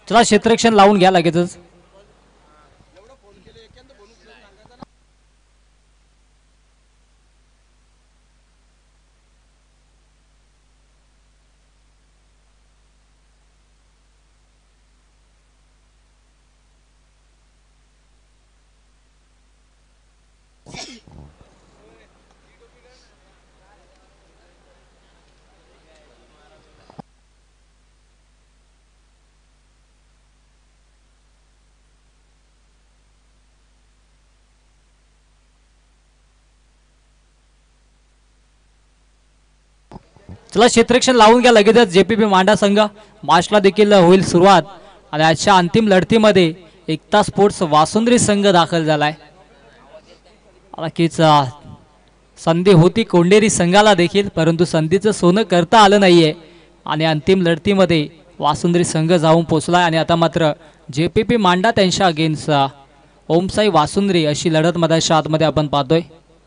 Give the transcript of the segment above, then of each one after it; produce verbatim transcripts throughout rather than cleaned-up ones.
चला क्षेत्ररक्षण लावून घ्या लगेचच. चला क्षेत्ररक्षण लावून घ्या लगेचच. जेपीपी मांडा संघ मार्चला देखील होईल सुरुवात. आणि आजच्या अंतिम लढतीमध्ये एकता स्पोर्ट्स वासुंद्री संघ दाखल झालाय. नक्कीच संधी होती कोंडेरी संघाला देखील, परंतु संधीचं सोनं करता आलं नाहीये आणि अंतिम लढतीमध्ये वासुंद्री संघ जाऊन पोचलाय. आणि आता मात्र जेपीपी मांडा त्यांच्या अगेन्स्ट ओमसाई वासुंद्री अशी लढत मधाच्या आतमध्ये आपण पाहतोय.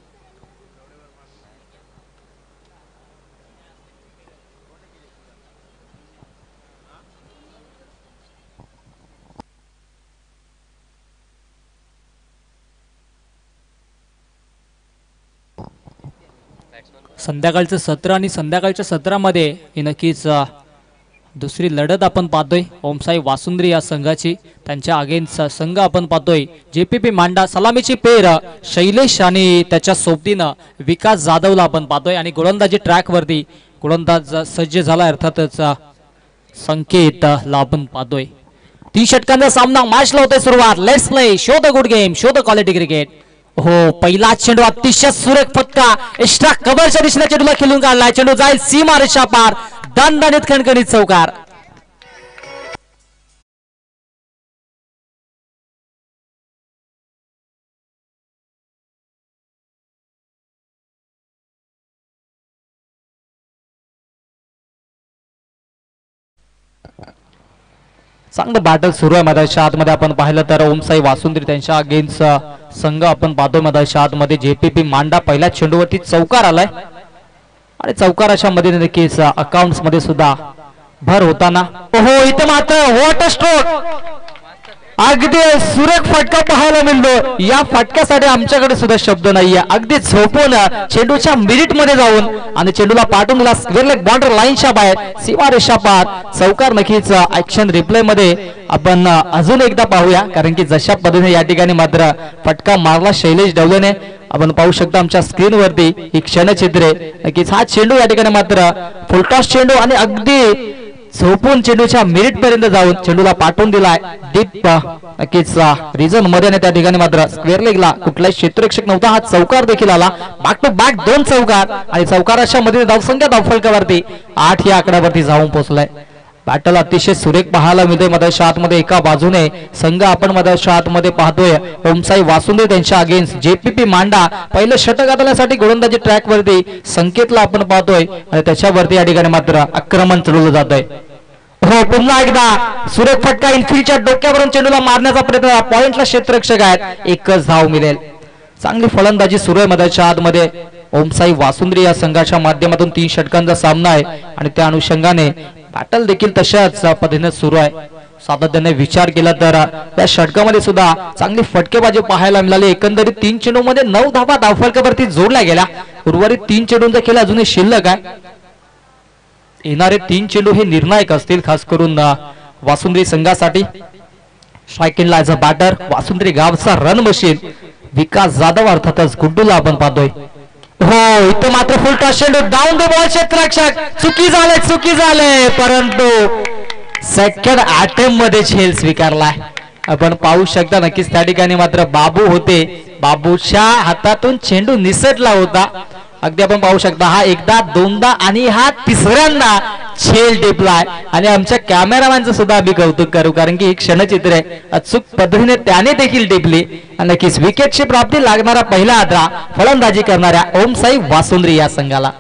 संध्याकाळचं सत्र आणि संध्याकाळच्या सत्रामध्ये ही नक्कीच दुसरी लढत आपण पाहतोय. ओमसाई वासुंद्री या संघाची त्यांच्या अगेन्स्ट संघ आपण पाहतोय जेपीपी मांडा. सलामीची पेर शैलेश आणि त्याच्या सोबतीनं विकास जाधवला आपण पाहतोय. आणि गोलंदाजी ट्रॅक वरती गोलंदाज सज्ज झाला अर्थातच संकेत ला आपण पाहतोय. तीन षटकांचा सामना मॅचला होतोय सुरुवात. Let's play, show the good game, show the quality cricket. हो, पहिला चेंडू अतिशय सुरेख फटका एक्स्ट्रा कव्हरच्या दिशेने चेंडूला खेळून काढलाय. चेंडू जाईल सीमा रेषा पार, दणदणीत खणखणीत चौकार. चांगलं बॅटल सुरू आहे मैदानाच्या आतमध्ये. आपण पाहिलं तर ओमसाई वासुंद्री त्यांच्या अगेन्स्ट संघ आपण पाहतोय मैदानाच्या आतमध्ये. जेपीपी मांडा पहिल्या चेंडूवरती चौकार आलाय आणि चौकाराच्या मध्ये नक्कीच अकाउंट्स मध्ये सुद्धा भर होताना. हो, इथे मात्र वॉट स्ट्रोक, अगदी सुरेख फटका पाहायला मिळतो. या फटक्यासाठी आमच्याकडे सुद्धा शब्द नाहीये. अगदी झोपून चेंडूच्या मिनिट मध्ये जाऊन आणि चेंडूला पाठवून दिला स्क्वेअर लेग बॉर्डर लाईनच्या बाहेर, सीमा रेषा पार, चौकार. नक्कीच ऍक्शन रिप्ले मध्ये आपण अजून एकदा पाहूया, कारण की जशा पद्धतीने या ठिकाणी मात्र फटका मारला शैलेश डवलेने आपण पाहू शकता आमच्या स्क्रीनवरती ही क्षणचित्रे. नक्कीच हा चेंडू या ठिकाणी मात्र फुलटॉस चेंडू आणि अगदी झोपून चेंडूच्या मिनिट पर्यंत जाऊन चेंडूला पाठवून दिलाय डीप नक्कीच रिझन मध्ये. त्या ठिकाणी मात्र स्क्वेअर लेगला कुठलाही क्षेत्ररक्षक नव्हता. हा चौकार देखील आला, बॅक टू बॅक दोन चौकार आणि चौकाराच्या मध्ये धावसंख्या धावफलकावरती आठ या आकड्यावरती जाऊन पोहोचलाय. बॅटल अतिशय सुरेख पाहायला मिळतोय मधाच्या आतमध्ये. एका बाजूने संघ आपण मधाच्या आतमध्ये पाहतोय ओमसाई वासुंद्री त्यांच्या अगेन्स्ट जेपीपी मांडा. पहिलं षटक हाताळण्यासाठी गोलंदाजी ट्रॅक वरती संकेतला आपण पाहतोय आणि त्याच्यावरती या ठिकाणी मात्र आक्रमण चढवलं जात आहे. हो, पुन्हा एकदा सुरेख फटका इनफिल्डच्या डोक्यावरून चेंडूला मारण्याचा प्रयत्न. पॉइंटला क्षेत्ररक्षक आहेत, एकच धाव मिळेल. चांगली फलंदाजी सुरू आहे मधाच्या आतमध्ये. ओमसाई वासुंद्री या संघाच्या माध्यमातून तीन षटकांचा सामना आहे आणि त्या अनुषंगाने बॅटल देखील तशाच पद्धतीने सुरू आहे. सातत्याने विचार केला तर या षटकामध्ये सुद्धा चांगली फटकेबाजी पाहायला मिळाली. एकंदरीत तीन चेंडू मध्ये नऊ धावा धावफलकावरती जोडल्या गेल्या. उर्वरित तीन चेंडूंचा खेळ अजूनही शिल्लक आहे. येणारे तीन चेंडू हे निर्णायक असतील, खास करून वासुंद्री संघासाठी. स्ट्रायकिंगला ॲज अ बॅटर वासुंद्री गावचा रन मशीन विकास जाधव अर्थातच गुड्डूला आपण पाहतोय. हो, इथे मात्र फुल टॉस चेंडू डाऊन द बॉल, क्षेत्ररक्षक चुकी झाले चुकी झाले परंतु सेकंड अटेम्प्ट मध्ये झेल स्वीकारलाय. आपण पाहू शकता नक्कीच त्या ठिकाणी मात्र बाबू होते. बाबूच्या हातातून चेंडू निसटला होता. अगदी आपण पाहू शकता हा एकदा दोनदा आणि हा तिसऱ्यांदा झेल टिपलाय. आणि आमच्या कॅमेरामॅनचं सुद्धा आम्ही कौतुक करू, कारण की एक क्षणचित्र आहे अचूक पद्धतीने त्याने देखील टिपली. नक्कीच विकेटची प्राप्ती लागणारा पहिला आद्रा फलंदाजी करणाऱ्या ओमसाई वासुंद्री या संघाला.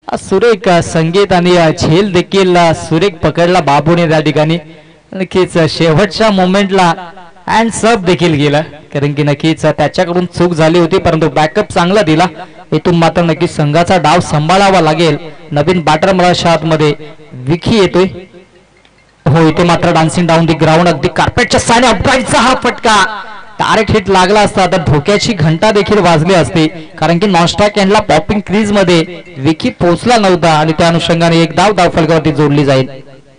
सुरेख संगीत आणि झेल देखील सुरेख पकडला बाबूने त्या ठिकाणी. नक्कीच शेवटच्या मोमेंटला हँड सब देखील गेला, कारण की नक्कीच त्याच्याकडून चूक झाली होती, परंतु बॅकअप चांगला दिला. इथून मात्र नक्कीच संघाचा डाव सांभाळावा लागेल. नवीन बॅटर मला मध्ये विकी येतोय. हो, इथे मात्र डान्सिंग डाऊन दी ग्राउंड अगदी कार्पेटच्या साने अपडाईचा हा फटका डायरेक्ट हिट लागला असता तर धोक्याची घंटा देखील वाजली असती, कारण की नॉनस्ट्राईक एंडला पॉपिंग क्रीज मध्ये विकी पोहोचला नव्हता आणि त्या अनुषंगाने एक धाव धाव फलकावरती जोडली जाईल.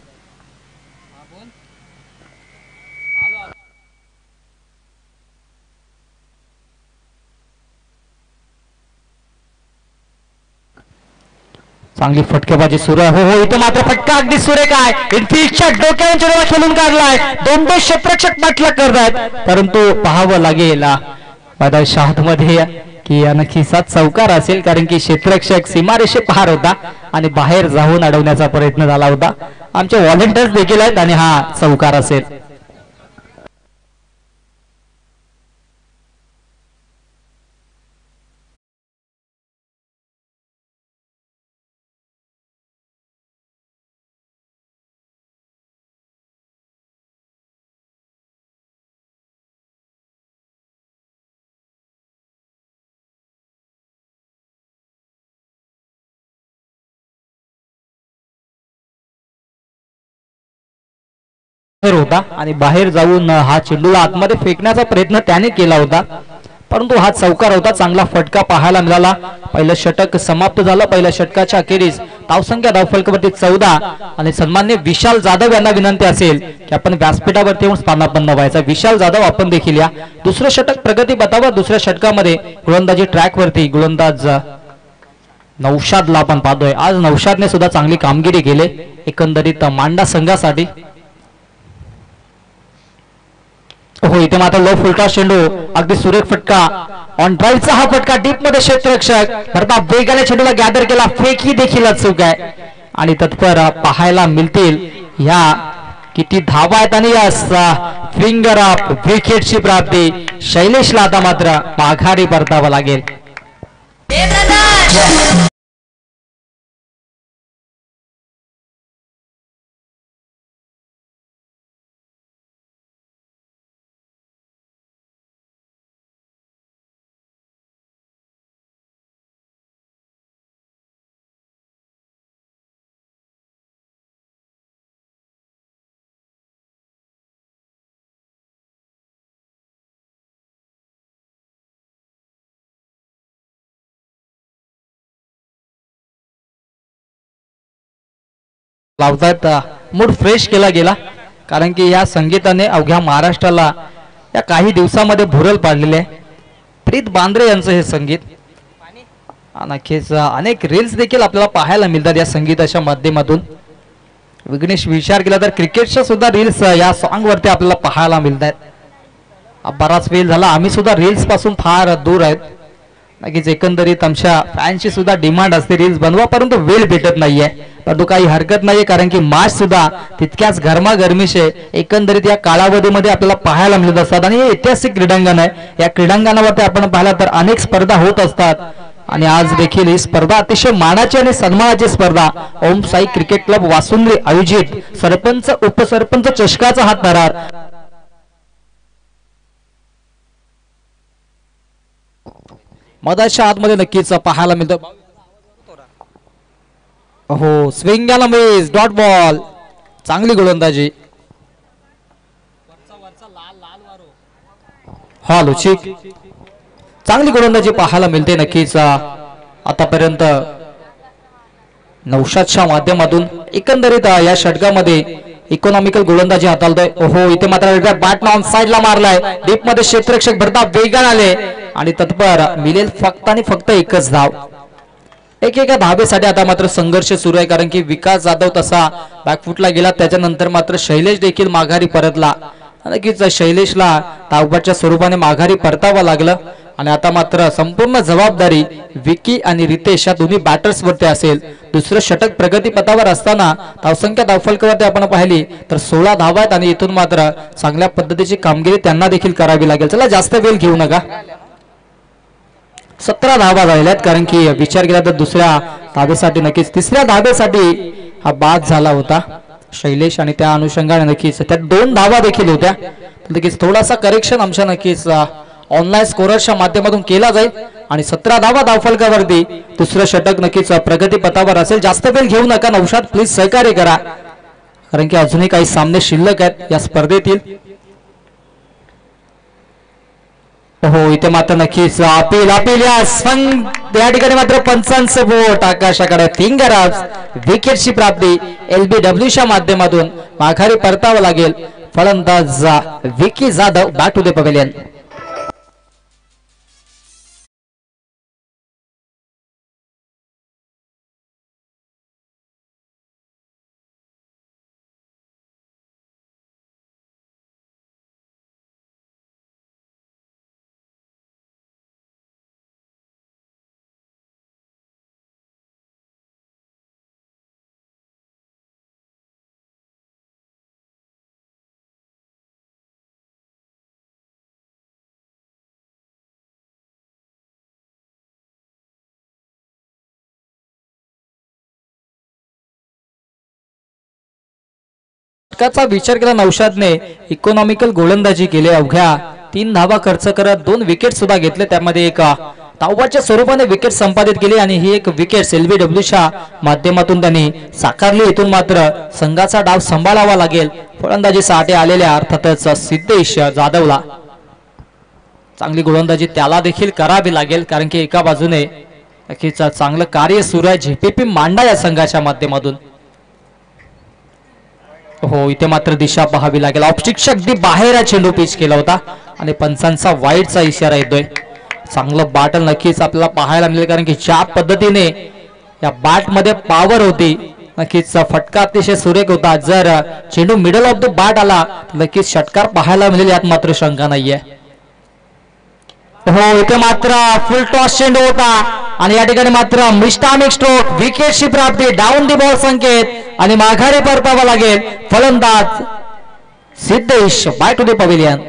चांगली फटकेबाजी सुरू आहे. हो हो, इथे मात्र फटका अगदी सुरेख आहे. इनफिल्डच्या डोक्यावर खेळून काढलाय. दोन दोन क्षेत्ररक्षक पाठलाग करतायत, परंतु पाहावं लागेल मैदान शहाद मध्ये की नक्कीच चौकार असेल, कारण की क्षेत्ररक्षक सीमारेषे पार होता आणि बाहेर जाऊन अडवण्याचा प्रयत्न झाला होता. आमचे व्हॉलेंटियर्स देखील आहेत आणि हा चौकार असेल. होता आणि बाहेर जाऊन हा चेंडूला आतमध्ये फेकण्याचा प्रयत्न त्याने केला होता, परंतु हा चौकार होता. चांगला फटका पाहायला मिळाला. पहिलं षटक समाप्त झालं. पहिल्या षटकाच्या अखेरीस धावसंख्या धावफलकावरती चौदा आणि सन्मान्य विशाल जाधव यांना विनंती असेल की आपण व्यासपीठावरती येऊन स्थानापन्न व्हायचा. विशाल जाधव आपण देखील या. दुसरं षटक प्रगती पथावर. दुसऱ्या षटकामध्ये गोलंदाजी ट्रॅकवरती गोलंदाज नौशादला आपण पाहतोय. आज नौशादने सुद्धा चांगली कामगिरी केली एकंदरीत मांडा संघासाठी. हो, इथे मात्र लो फुलटा चेंडू अगदी सुरेख फटका. ऑन ड्राईव्हचा हा फटका डीप मध्ये क्षेत्ररक्षक भरता वेगाने चेंडूला गॅदर केला. फेकी देखील अचूक आहे आणि तत्पर पाहायला मिळतील ह्या किती धावा आहेत आणि या फिंगर अप विकेटची प्राप्ती. शैलेशला आता मात्र माघारी परतावं लागेल. लावतात मूड फ्रेश केला गेला, कारण की या संगीताने अवघ्या महाराष्ट्राला या काही दिवसामध्ये भुरळ पाडलेले आहे. प्रीत बांद्रे यांचं हे संगीत. नक्कीच अनेक रील्स देखील आपल्याला पाहायला मिळतात या संगीताच्या माध्यमातून. विघ्नेश विचार केला तर क्रिकेटच्या सुद्धा रील्स या सॉन्ग वरती आपल्याला पाहायला मिळतात. बराच वेळ झाला आम्ही सुद्धा रील्स पासून फार दूर आहेत. नक्कीच एकंदरीत आमच्या फॅनची सुद्धा डिमांड असते रील्स बनवा, परंतु वेळ भेटत नाहीये. परंतु काही हरकत नाहीये, कारण की मॅच सुद्धा तितक्याच गरमागरमीचे एकंदरीत या कालावधीमध्ये आपल्याला पाहायला मिळत असतात. आणि हे ऐतिहासिक क्रीडांगण आहे. या क्रीडांगणावरती आपण पाहिलं तर अनेक स्पर्धा होत असतात आणि आज देखील ही स्पर्धा अतिशय मानाची आणि सन्मानाची स्पर्धा ओम साई क्रिकेट क्लब वासुंद्री आयोजित सरपंच उपसरपंच चषकाचा हा थरार मधाच्या आतमध्ये नक्कीच पाहायला मिळतं. हो, स्विंग आला मिस, डॉट बॉल. चांगली गोलंदाजी. हा लुचिक, चांगली गोलंदाजी पाहायला मिळते. नक्कीच आतापर्यंत नौशादच्या माध्यमातून एकंदरीत या षटकामध्ये इकॉनॉमिकल गोलंदाजी हाताळतोय. ओहो, इथे मात्र बॅट ऑन साइडला मारलाय. डीप मध्ये क्षेत्ररक्षक भरता वेगाने आले आणि तत्पर मिळेल फक्त आणि फक्त एकच धाव. एक एका धावेसाठी आता मात्र संघर्ष सुरू आहे, कारण की विकास जाधव तसा बॅकफुटला गेला. त्याच्यानंतर मात्र शैलेश देखील माघारी परतला. नक्कीच शैलेशला धावबाच्या स्वरूपाने माघारी परतावं लागलं आणि आता मात्र संपूर्ण जबाबदारी विकी आणि रितेश या दोन्ही बॅटर्स वरती असेल. दुसरं षटक प्रगती पथावर असताना धावसंख्या धावफलकावरती आपण पाहिली तर सोळा धावा आहेत आणि इथून मात्र चांगल्या पद्धतीची कामगिरी त्यांना देखील करावी लागेल. चला जास्त वेळ घेऊ नका. सतरा धावा झाल्यात, कारण की विचार केला तर दुसऱ्या धावेसाठी नक्कीच तिसऱ्या धावेसाठी हा बाद झाला होता शैलेश, आणि त्या अनुषंगाने नक्कीच त्यात दोन धावा देखील होत्या. नक्कीच थोडासा करेक्शन आमच्या नक्कीच ऑनलाईन स्कोरर्सच्या माध्यमातून केला जाईल आणि सतरा धावा धावफलकावरती दुसरं षटक नक्कीच प्रगती पथावर असेल. जास्त वेळ घेऊ नका नौशाद, प्लीज सहकार्य करा, कारण की अजूनही काही सामने शिल्लक आहेत या स्पर्धेतील. हो इथे मात्र नक्कीच अपील अपील या संघ या ठिकाणी मात्र पंचांचं बोट आकाशाकडे फिंगराज विकेटची प्राप्ती एलबीडब्ल्यूच्या माध्यमातून माघारी परतावं लागेल. फलंदाज Vicky Jadhav back to the pavilion. चा विचार केला नौशादने इकॉनॉमिकल गोलंदाजी केली. अवघ्या तीन धावा खर्च करत दोन विकेट सुद्धा घेतले, त्यामध्ये एक धावाच्या स्वरूपाने विकेट संपादित केली आणि ही एक विकेट एलबीडब्ल्यूच्या माध्यमातून त्यांनी साकारली. इथून मात्र संघाचा डाव सांभाळावा लागेल. फलंदाजीसाठी आलेल्या अर्थातच सिद्धेश जाधवला चांगली गोलंदाजी त्याला देखील करावी लागेल, कारण की एका बाजूने नक्कीच चांगलं कार्य सुरू आहे जेपीपी मांडा या संघाच्या माध्यमातून. हो इथे मात्र दिशा पाहावी लागेल. ऑप्शिक्षक अगदी बाहेर चेंडू पिच केला होता आणि पंचांचा वाईटचा इशारा येतोय. चांगलं बॅटल नक्कीच आपल्याला पाहायला मिळेल, कारण की ज्या पद्धतीने या बॅट मध्ये पॉवर होती नक्कीच फटका अतिशय सुरेख होता. जर चेंडू मिडल ऑफ द बॅट आला तर नक्कीच षटकार पाहायला मिळेल, यात मात्र शंका नाहीये. हो इथे मात्र फुल टॉस चेंडू होता आणि या ठिकाणी मात्र मिस्टामिक स्ट्रोक विकेटची प्राप्ती डाऊन दी बॉल संकेत आणि माघारी परतावा लागेल. फलंदाज Siddhesh bye to the pavilion.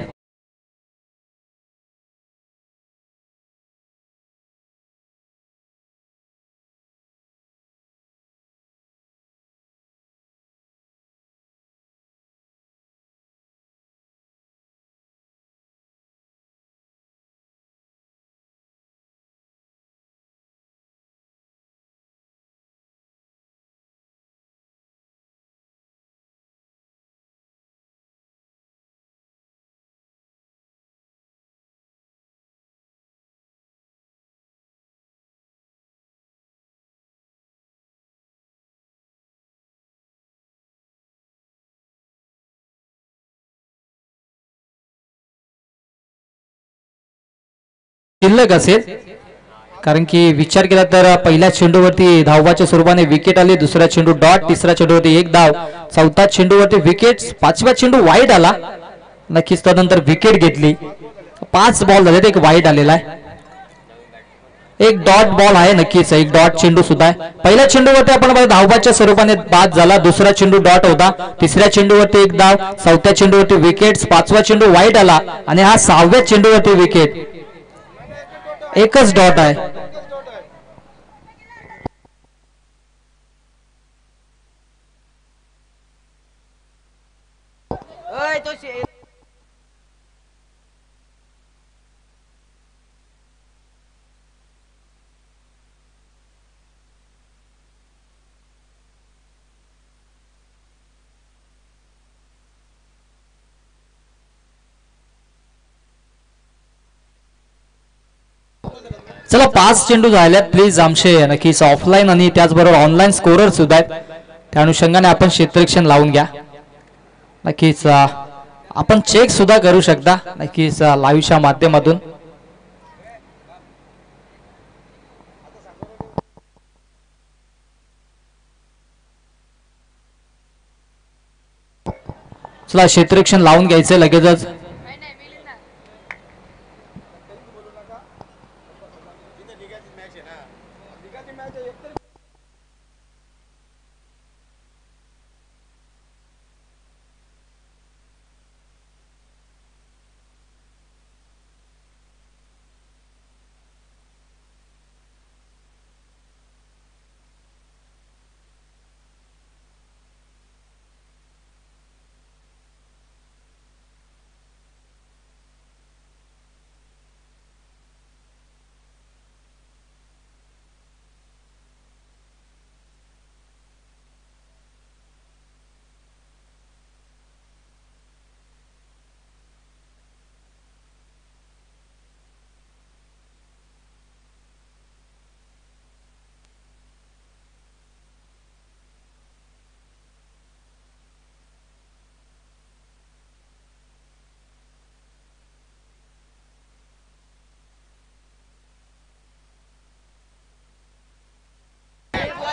शिल्लक असेल, कारण की विचार केला तर पहिल्या चेंडूवरती धावाच्या स्वरूपाने विकेट आली, दुसऱ्या चेंडू डॉट, तिसऱ्या चेंडूवरती एक धाव, चौथ्या चेंडूवरती विकेट, पाचव्या चेंडू वाईट आला. नक्कीच त्यानंतर विकेट घेतली. पाच बॉल झाले, एक वाईट आलेला आहे, एक डॉट बॉल आहे, नक्कीच एक डॉट चेंडू सुद्धा आहे. पहिल्या चेंडूवरती आपण धावाच्या स्वरूपाने बाद झाला, दुसरा चेंडू डॉट होता, तिसऱ्या चेंडूवरती एक धाव, चौथ्या चेंडूवरती विकेट, पाचवा चेंडू वाईट आला आणि हा सहाव्या चेंडूवरती विकेट, एकच डॉट आहे. चला पाच चेंडू झाल्यात, प्लीज आमचे नक्कीच ऑफलाईन आणि त्याचबरोबर ऑनलाईन स्कोरर सुद्धा आहेत, त्या अनुषंगाने आपण क्षेत्ररक्षण लावून घ्या. नक्कीच आपण चेक सुद्धा करू शकता नक्कीच लाईव्हच्या माध्यमातून. चला क्षेत्ररक्षण लावून घ्यायचंय लगेचच.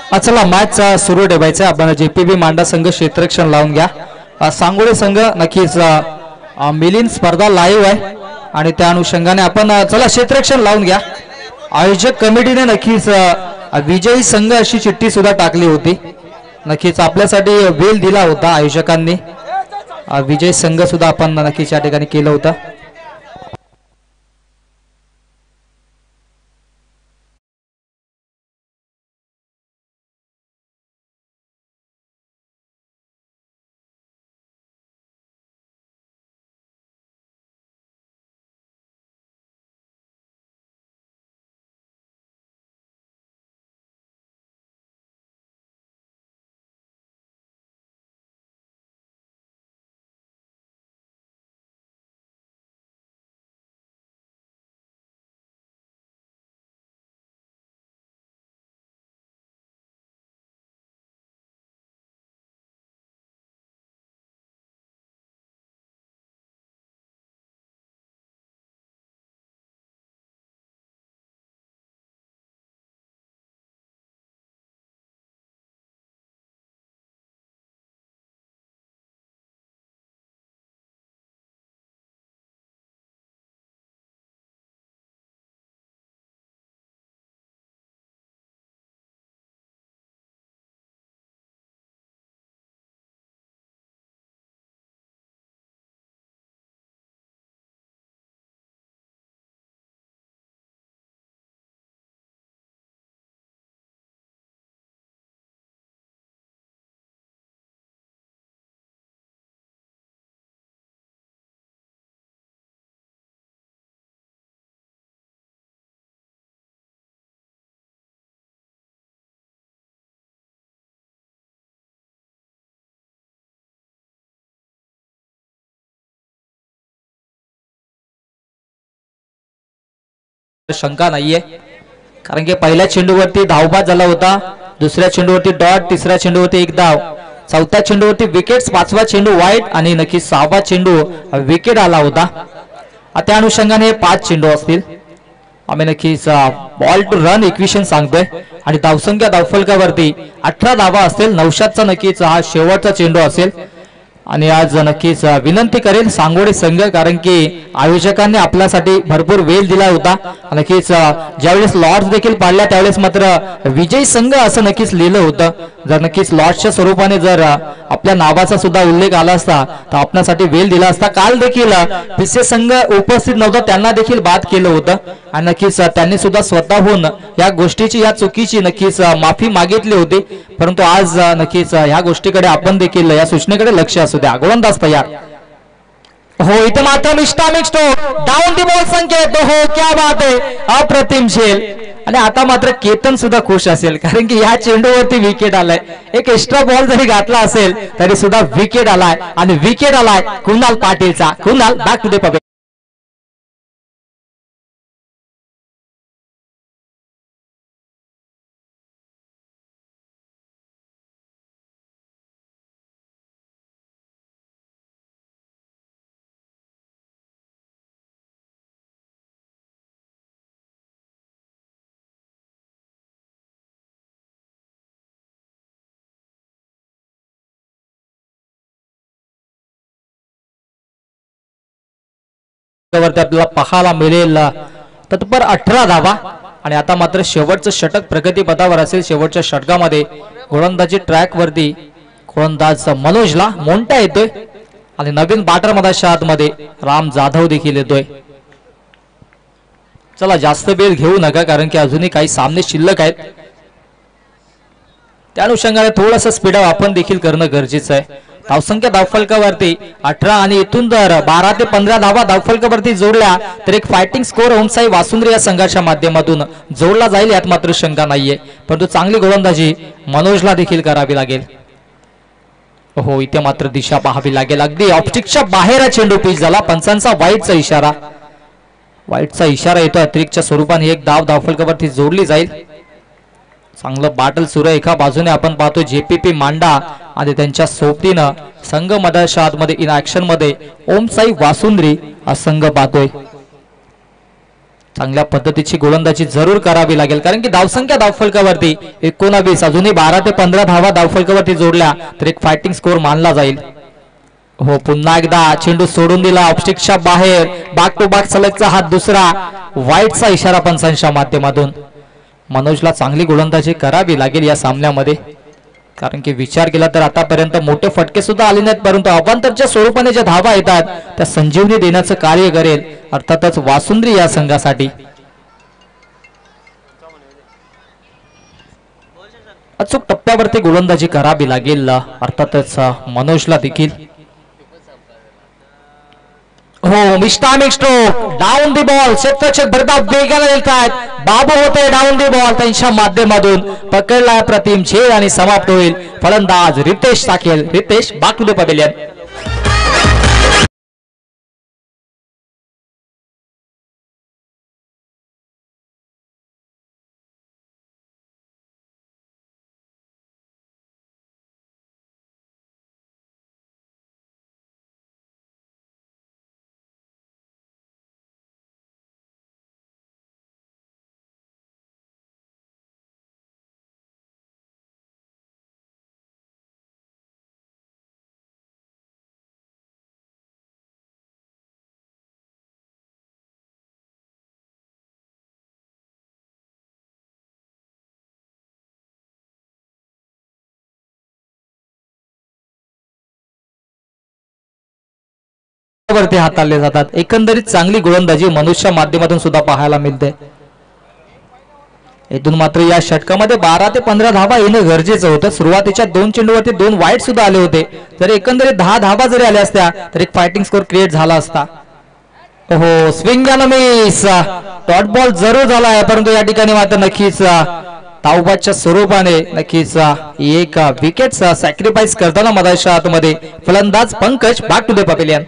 चला मॅच सुरू ठेवायचा आपण. जेपीबी मांडा संघ क्षेत्ररक्षण लावून घ्या. सांगोळे संघ नक्कीच मिलिंद स्पर्धा लाईव्ह आहे आणि त्या अनुषंगाने आपण चला क्षेत्ररक्षण लावून घ्या. आयोजक कमिटीने नक्कीच विजयी संघ अशी चिठ्ठी सुद्धा टाकली होती. नक्कीच आपल्यासाठी वेळ दिला होता आयोजकांनी. विजय संघ सुद्धा आपण नक्कीच या ठिकाणी केलं होतं. शंका नाहीये कारण की पहिल्या चेंडूवरती धावबाद झाला होता. दुसऱ्या चेंडूवरती डॉट, तिसऱ्या चेंडूवरती एक धाव, चौथ्या चेंडूवरती विकेट, पाचवा चेंडू वाईट आणि नक्की सहावा चेंडू विकेट आला होता. त्या अनुषंगाने पाच चेंडू असतील. आम्ही नक्कीच बॉल टू रन इक्वेशन सांगतोय आणि धावसंख्या धावफलकावरती अठरा धावा असतील. नवशातचा नक्कीच हा शेवटचा चेंडू असेल आणि आज नक्कीच विनंती करेल सांगोळे संघ कारण की आयोजकांनी आपल्यासाठी भरपूर वेळ दिला होता. नक्कीच ज्यावेळेस लॉर्ड्स देखील पाडल्या त्यावेळेस मात्र विजय संघ असं नक्कीच लिहिलं होतं. जर नक्कीच लॉर्ड्सच्या स्वरूपाने जर आपल्या नावाचा सुद्धा उल्लेख आला असता तर आपल्यासाठी वेळ दिला असता. काल देखील पिसे संघ उपस्थित नव्हता, त्यांना देखील बाद केलं होतं आणि नक्कीच त्यांनी सुद्धा स्वतःहून या गोष्टीची या चुकीची नक्कीच माफी मागितली होती. परंतु आज नक्कीच ह्या गोष्टीकडे आपण देखील या सूचनेकडे लक्ष असू द्या. गोलंदाज तयार हो, इथे मात्र mistimed stroke down the ball Sanket. हो क्या बात आहे, अप्रतिम झेल. आणि आता मात्र केतन सुद्धा खुश असेल कारण की या चेंडूवरती विकेट आलाय. एक एक्स्ट्रा बॉल जरी घातला असेल तरी सुद्धा विकेट आलाय आणि विकेट आलाय कुणाल पाटीलचा. Kunal back to the public. आपल्याला पाहायला मिळेल तत्पर अठरा धावा आणि आता मात्र शेवटचं षटक प्रगतीपथावर असेल. शेवटच्या षटकामध्ये गोलंदाजी ट्रॅक वरती गोलंदाज मनोजला मोंटा येतोय आणि नवीन बॅटर मधाच्या आतमध्ये राम जाधव देखील येतोय. चला जास्त वेळ घेऊ नका कारण की अजूनही काही सामने शिल्लक आहेत. त्या अनुषंगाने थोडंसं स्पीड आपण देखील करणं गरजेचं आहे. धावसंख्या धावफलकावरती अठरा आणि इथून जर बारा ते पंधरा धावा धावफलकावरती जोडल्या तर एक फायटिंग स्कोर ओमसाई वासुंद्री या संघाच्या माध्यमातून जोडला जाईल यात मात्र शंका नाहीये. परंतु चांगली गोलंदाजी मनोजला देखील करावी लागेल. हो, इथे मात्र दिशा पाहावी लागेल. अगदी ऑप्टिकच्या बाहेर चेंडू पिच झाला. पंचांचा वाईटचा इशारा वाईटचा इशारा येतो. अतिरिक्तच्या स्वरूपाने एक धाव धावफलकावरती जोडली जाईल. चांगलं बाटल सुरू आहे. एका बाजूने आपण पाहतो जेपीपी मांडा आणि त्यांच्या सोबतीनं संघ मधाच्या आतमध्ये इन ऍक्शन मध्ये ओमसाई वासुंद्री हा संघ पाहतोय. चांगल्या पद्धतीची गोलंदाजी जरूर करावी लागेल, कारण की धावसंख्या धावफलकावरती एकोणावीस, अजूनही बारा ते पंधरा धावा धावफलकावरती जोडल्या तर एक फायटिंग स्कोर मानला जाईल. हो, पुन्हा एकदा चेंडू सोडून दिला ऑफस्टिकच्या बाहेर. बॅक टू बॅक सलगचा हात दुसरा, वाईटचा इशारा पंचांच्या माध्यमातून. मनोजला चांगली गोलंदाजी करावी लागेल या सामन्यामध्ये, कारण की विचार केला तर आतापर्यंत मोठे फटके सुद्धा आले नाहीत, परंतु अवांतरच्या स्वरूपाने ज्या धावा येतात त्या संजीवनी देण्याचं कार्य करेल अर्थातच वासुंद्री या संघासाठी. अचूक टप्प्यावरती गोलंदाजी करावी लागेल अर्थातच मनोजला देखील. हो, mistimed stroke, down the ball. क्षेत्ररक्षक भरधाव वेगाने येत आहेत. बाबू होते डाऊन दी बॉल, त्यांच्या माध्यमातून पकडला प्रतिम झेल आणि समाप्त होईल. फलंदाज Ritesh Sakel. Ritesh, back to the pavilion. वरती हाताळले जातात. एकंदरीत चांगली गोलंदाजी मनुष्या माध्यमातून सुद्धा पाहायला मिळते. इथून मात्र या षटकामध्ये बारा ते पंधरा धावा येणं गरजेचं होतं. सुरुवातीच्या दोन चेंडूवरती दोन वाईट सुद्धा आले होते. जर एकंदरीत दहा धावा जरी आल्या असत्या तर एक फायटिंग स्कोर क्रिएट झाला असता. हो, swing and miss. Dot ball जरूर झाला आहे, परंतु या ठिकाणी मात्र नक्कीच धावबादच्या स्वरूपाने नक्कीच एक विकेट सॅक्रिफाईस करताना मधाच्या आतमध्ये फलंदाज Pankaj. Back to the pavilion.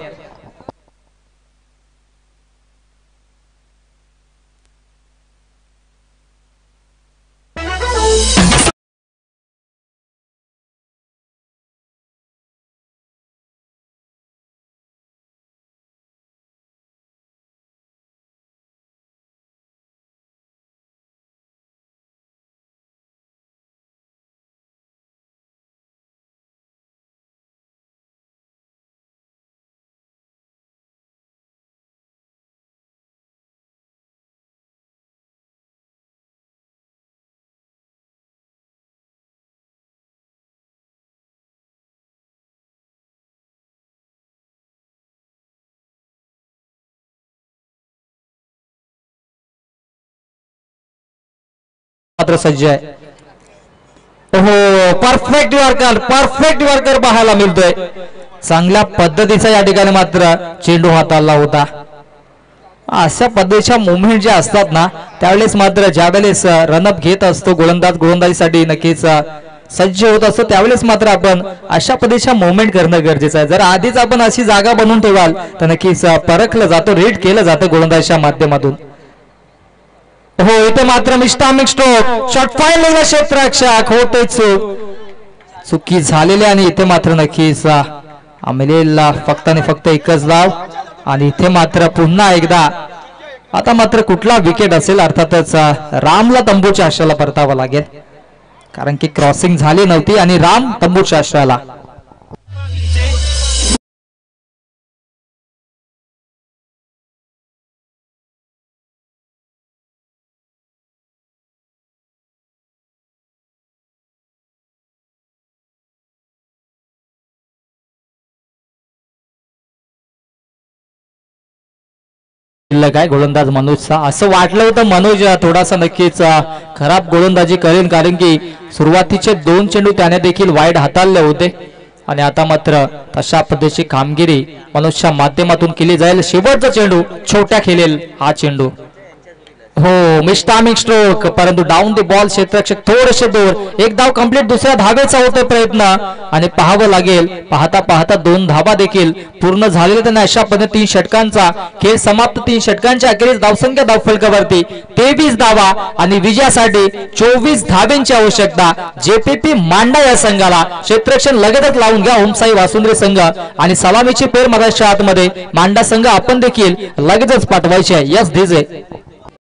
मात्र सज्ज आहे. हो, परफेक्ट यॉर्कर, परफेक्ट यॉर्कर पाहायला मिळतोय. चांगल्या पद्धतीचा या ठिकाणी मात्र चेंडू हाताळला होता. अशा पद्धतीच्या मुवमेंट ज्या असतात ना त्यावेळेस मात्र ज्यावेळेस रनअप घेत असतो गोलंदाज गोलंदाजीसाठी नक्कीच सज्ज होत असतो, त्यावेळेस मात्र आपण अशा पद्धतीच्या मुवमेंट करणं गरजेचं आहे. जर आधीच आपण अशी जागा बनवून ठेवाल तर नक्कीच परखलं जातो, रीड केलं जातं गोलंदाजीच्या माध्यमातून. हो, इथे मात्र मिस्टामिक स्ट्रोक, शॉट फाईन क्षेत्ररक्षक होते चूक, चुकी झालेली आणि इथे मात्र नक्कीच आमिलेला फक्त आणि फक्त एकच धाव. आणि इथे मात्र पुन्हा एकदा आता मात्र कुठला विकेट असेल अर्थातच रामला तंबूच्या आश्रयाला परतावं लागेल, कारण की क्रॉसिंग झाली नव्हती आणि राम तंबूच्या आश्रयाला. काय गोलंदाज मनोजचा असं वाटलं होतं मनोज थोडासा नक्कीच खराब गोलंदाजी करेल, कारण की सुरुवातीचे दोन चेंडू त्याने देखील वाईड हाताळले होते आणि आता मात्र तशा पद्धतीची कामगिरी मनोजच्या माध्यमातून केली जाईल. शेवटचा चेंडू छोट्या खेळेल हा चेंडू. हो, मिस्टामिक स्ट्रोक, परंतु डाऊन द बॉल क्षेत्ररक्षक थोडेसे दूर. एक धाव कंप्लीट, दुसऱ्या धावेचा होतोय प्रयत्न आणि पाहावं लागेल पाहता पाहता दोन धावा देखील पूर्ण झालेल्या. त्यांना अशा पद्धतीने तीन षटकांचा खेळ समाप्त. तीन षटकांच्या अखेरीस धावसंख्या धावफलकावरती तेवीस धावा आणि विजयासाठी चोवीस धावेंची आवश्यकता जेपीपी मांडा या संघाला. क्षेत्ररक्षण लगेचच लावून घ्या ओमसाई वासुंद्री संघ आणि सलामीची पेर मधाच्या आतमध्ये मांडा संघ आपण देखील लगेचच पाठवायचे आहे. यस धीजे.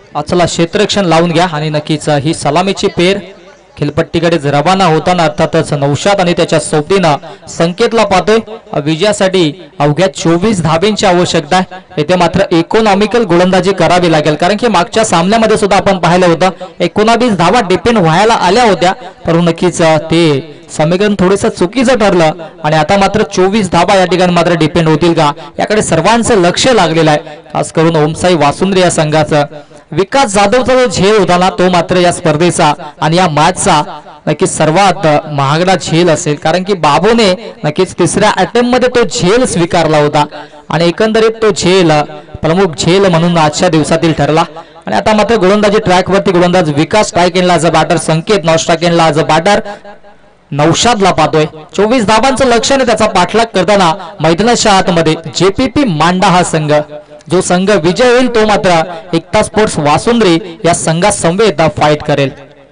चला क्षेत्ररक्षण लावून घ्या आणि नक्कीच ही सलामीची पेर खेळपट्टीकडे रवाना होताना अर्थातच नौशाद आणि त्याच्या सोबतीनं संकेतला पाहतोय. विजयासाठी अवघ्या चोवीस धाब्यांची आवश्यकता आहे. येथे मात्र इकॉनॉमिकल गोलंदाजी करावी लागेल कारण की मागच्या सामन्यामध्ये सुद्धा आपण पाहिलं होतं एकोणावीस धावा डिपेंड व्हायला आल्या होत्या परंतु नक्कीच ते समीकरण थोडंसं चुकीचं ठरलं आणि आता मात्र चोवीस धावा या ठिकाणी मात्र डिपेंड होतील का याकडे सर्वांचं लक्ष लागलेलं आहे. खास करून ओमसाई वासुंद्री या संघाचं विकास जाधवचा जो झेल होता ना तो मात्र या स्पर्धेचा आणि या मॅचचा नक्कीच सर्वात महागडा झेल असेल कारण की बाबूने नक्कीच तिसऱ्या अटेम्प्ट मध्ये तो झेल स्वीकारला होता आणि एकंदरीत तो झेल प्रमुख झेल म्हणून आजच्या दिवसातील ठरला. आणि आता मात्र गोलंदाजी ट्रॅक वरती गोलंदाज विकास स्ट्रायकेनला ज बॅटर संकेत नॉन स्ट्रायकेनला ज बॅटर नौशादला पाहतोय. चोवीस धावांचं लक्ष्याने त्याचा पाठलाग करताना मैदानाच्या आतमध्ये जेपीपी मांडा हा संघ जो संघ विजय होईल तो मात्र एकता स्पोर्ट्स वासुंद्री या संघा समवेत फाईट करेल.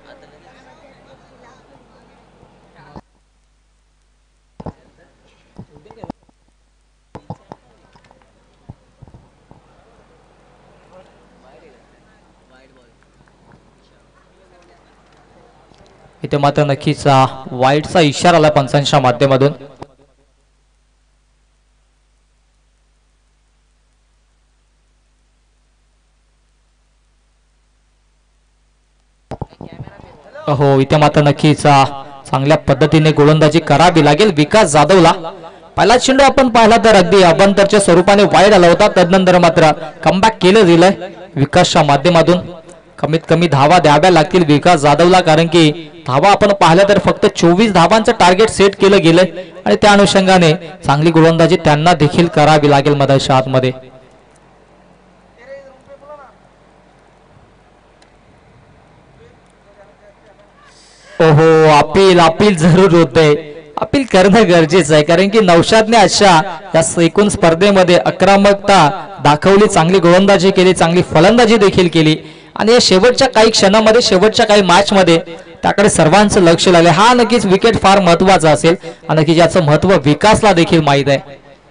इथे मात्र नक्कीच वाईटचा इशारा आला पंचांच्या माध्यमातून. हो इथे मात्र नक्कीच चांगल्या पद्धतीने गोलंदाजी करावी लागेल विकास जाधवला. पहिला चेंडू आपण पाहिला तर अगदी अभ्यंतरच्या स्वरूपाने वाईड आला होता तदनंतर मात्र कमबॅक केलं गेलंय विकासच्या माध्यमातून. कमीत कमी धावा द्याव्या लागतील विकास जाधवला कारण की धावा आपण पाहिलं तर फक्त चोवीस धावांचं टार्गेट सेट केलं गेलंय आणि त्या अनुषंगाने चांगली गोलंदाजी त्यांना देखील करावी लागेल मैदानाच्या आतमध्ये. ओहो अपील अपील जरूर होते अपील करणं गरजेचं आहे कारण की नौशादने अशा या एकूण स्पर्धेमध्ये आक्रमकता दाखवली चांगली गोलंदाजी केली चांगली फलंदाजी देखील केली आणि या शेवटच्या काही क्षणामध्ये शेवटच्या काही मॅच मध्ये त्याकडे सर्वांचं लक्ष लागले. हा नक्कीच विकेट फार महत्वाचा असेल आणि नक्कीच याचं महत्व विकासला देखील माहित आहे.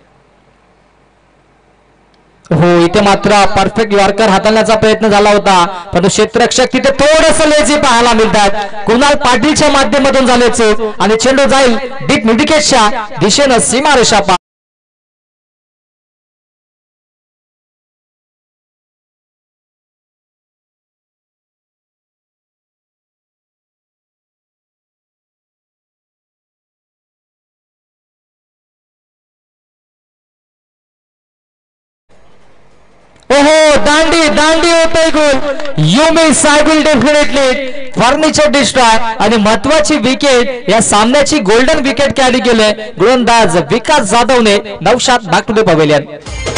हो इथे मात्र परफेक्ट यॉर्कर हाताळण्याचा प्रयत्न झाला होता परंतु क्षेत्ररक्षक तिथे थोडंसं लेझी पाहायला मिळतात. कुणाल पाटीलच्या माध्यमातून झाल्याचे आणि चेंडू जाईल डीप मिडविकेटच्या दिशेनं सीमारेषा. ओहो दांडी दांडी होतोय गोल यू मे सायबल डेफिनेटली फर्निचर डिस्ट्रॉय आणि महत्वाची विकेट या सामन्याची गोल्डन विकेट कॅरी केले गोलंदाज विकास जाधवने. Naushad back to the pavilion.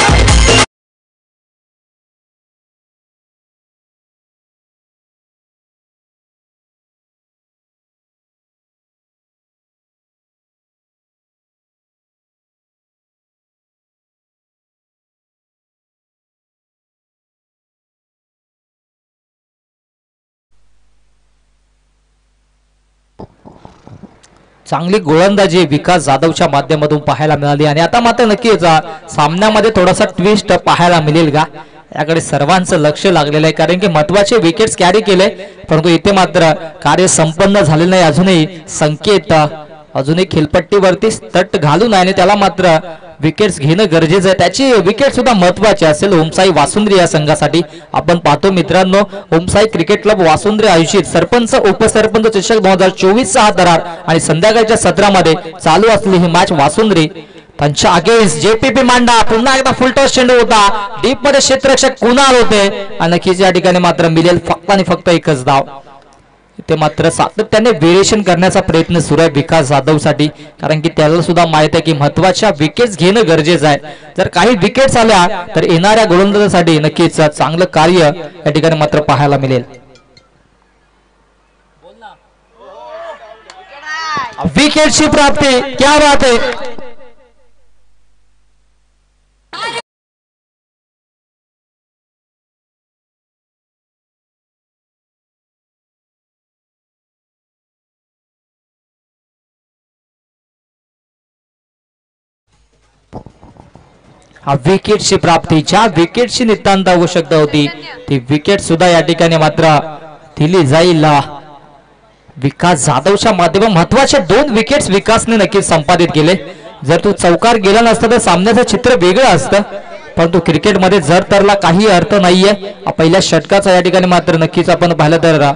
चांगली गोलंदाजी विकास जाधवच्या माध्यमातून पाहायला मिळाली आणि आता मात्र नक्कीच सामन्यामध्ये थोडासा ट्विस्ट पाहायला मिळेल का याकडे सर्वांचं लक्ष लागलेलं आहे कारण की महत्वाचे विकेट्स कॅरी केले परंतु इथे मात्र कार्य संपन्न झालेलं नाही. अजूनही संकेत अजूनही खेळपट्टीवरती तट घालून आहे आणि त्याला मात्र विकेट्स घेणं गरजेचं आहे. त्याची विकेट सुद्धा महत्वाची असेल ओमसाई वासुंद्री या संघासाठी. आपण पाहतो मित्रांनो ओमसाई क्रिकेट क्लब वासुंद्री आयोजित सरपंच उपसरपंच चषक दोन हजार चोवीस चा हा दरार आणि संध्याकाळच्या सत्रामध्ये चालू असलेली ही मॅच वासुंद्री त्यांच्या अगेन्स्ट जेपीपी मांडा. पुन्हा एकदा फुलटॉस चेंडू होता डीप मध्ये क्षेत्ररक्षक कुणाल होते आणि नक्कीच या ठिकाणी मात्र मिळेल फक्त आणि फक्त एकच धाव. ते मात्र सातत्याने व्हेरिएशन करण्याचा प्रयत्न सुरू आहे विकास जाधवसाठी कारण की त्याला सुद्धा माहित आहे की महत्वाच्या विकेट्स घेणं गरजेचं आहे. जर काही विकेट्स आल्या तर येणाऱ्या गोलंदाजासाठी नक्कीच चांगलं कार्य या ठिकाणी मात्र पाहायला मिळेल. विकेटची प्राप्ती क्या बात आहे. विकेटची प्राप्ती, ज्या विकेटची नितांत आवश्यकता होती ती विकेट सुद्धा या ठिकाणी मात्र दिली जाईल. विकास जाधवच्या माध्यमातून महत्वाचे दोन विकेट्स विकासने नक्कीच संपादित केले. जर तो चौकार गेला नसता तर सामन्याचं चित्र वेगळं असतं, परंतु क्रिकेटमध्ये जर तरला काही अर्थ नाहीये. पहिल्या षटकाचा या ठिकाणी मात्र नक्कीच आपण पाहिलं तर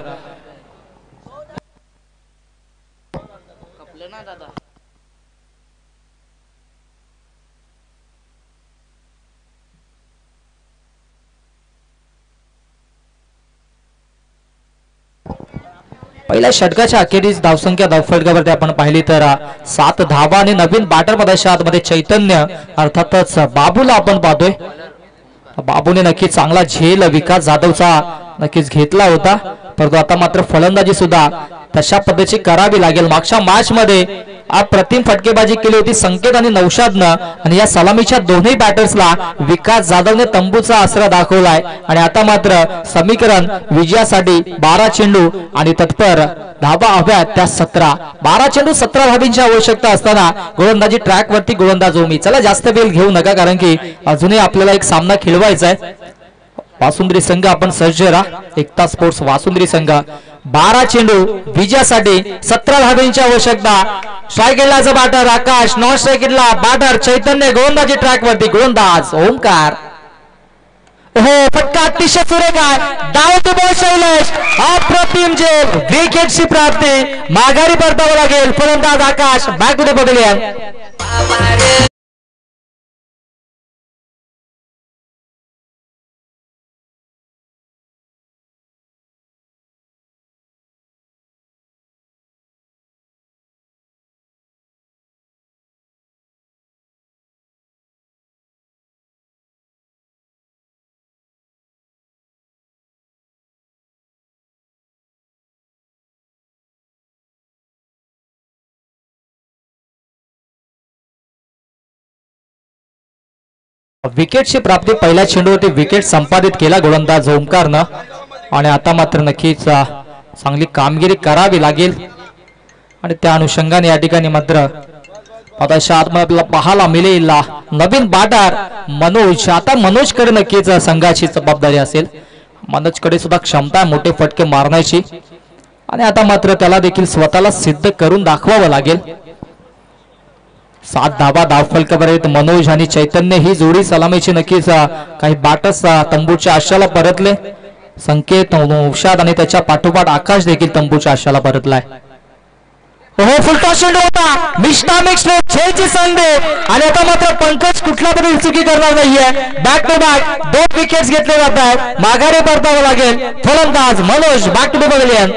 पहिल्या षटकाच्या अखेरीस धावसंख्या धावफलकावरती आपण पाहिली तर सात धावा आणि नवीन बॅटर पदाच्या आतमध्ये चैतन्य अर्थातच बाबूला आपण पाहतोय. बाबूने नक्कीच चांगला झेल विकास जाधवचा नक्कीच घेतला होता, परंतु आता मात्र फलंदाजी सुद्धा तशा पद्धतीची करावी लागेल. मागच्या मॅच मध्ये अप्रतिम फटकेबाजी केली होती संकेत आणि नौशादनं, आणि या सलामीच्या दोन्ही बॅटर्सला विकास जाधवने तंबूचा आसरा दाखवलाय. आणि आता मात्र समीकरण विजयासाठी बारा चेंडू आणि तत्पर धावा हव्यात त्या सतरा. बारा चेंडू सतरा धाबींची आवश्यकता असताना गोलंदाजी ट्रॅक वरती गोलंदाज ओमी. चला जास्त वेळ घेऊ नका, कारण की अजूनही आपल्याला एक सामना खेळवायचा आहे. वासुंद्री संघ आपण सज्ज राहा. एकता स्पोर्ट्स वासुंद्री संघ बारा चेंडू विजयासाठी सतरा धाब्यांची आवश्यकता. स्ट्राईक बॅटर आकाश, नॉन स्ट्राईकला बॅटर चैतन्य, गोलंदाजी ट्रॅक वरती गोलंदाज ओमकार. हो फटका अतिशय सुरेख आहे. डाव टू बॉल शैलेश, अप्रतिम जेल, विकेटची प्राप्ती, माघारी परतावं लागेल. फलंदाज Akash, back to the pavilion. विकेटची प्राप्ती पहिल्या चेंडूवरती विकेट संपादित केला गोलंदाज ओमकारनं. आणि आता मात्र नक्कीच चांगली कामगिरी करावी लागेल. आणि त्या अनुषंगाने या ठिकाणी मात्र पदाच्या आतमध्ये आपल्याला पाहायला मिळेल नवीन बॅटर मनोज. आता मनोजकडे नक्कीच संघाची जबाबदारी असेल. मनोजकडे सुद्धा क्षमता आहे मोठे फटके मारण्याची, आणि आता मात्र त्याला देखील स्वतःला सिद्ध करून दाखवावं लागेल. सात धाबा धावफलकावर आहेत मनोज आणि चैतन्य. ही जोडी सलामीची नक्कीच काही बॅटर्स तंबूच्या आशाला परतले. संकेत, नौशाद आणि त्याच्या पाठोपाठ आकाश देखील तंबूच्या आशाला परतलाय. हो फुलटॉस चेंडू होता, मिस्टामिक स्ट्रोक, झेलची संधी. आणि आता मात्र पंकज कुठल्या तरी चुकी करणार नाहीये. बॅक टू बॅक दोन विकेट्स घेतले जात आहेत. माघारी परतावं लागेल. फलंदाज Manoj, back to the pavilion.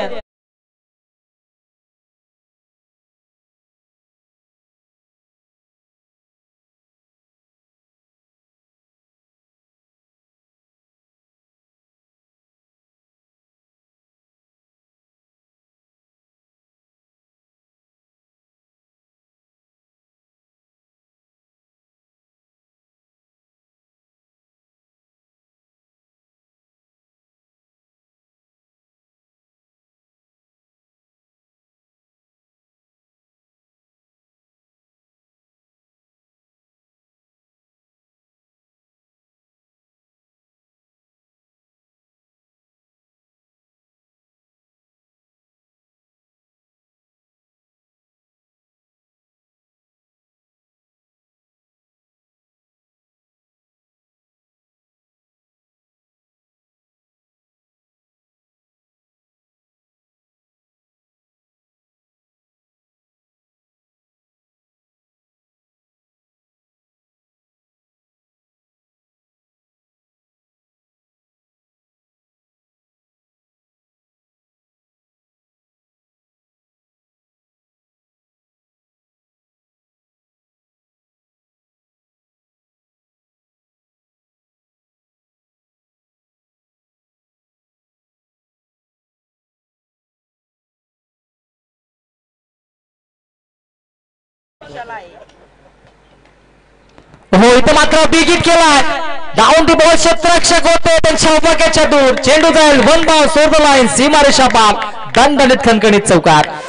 हो इथं मात्र बिग हिट केलाय. डाऊन दी बॉल क्षेत्ररक्षक होते त्यांच्या उपकेच्या दूर. चेंडू जाईल one bounce over the line, सीमारेषा पार, दणदणीत खणखणीत चौकार.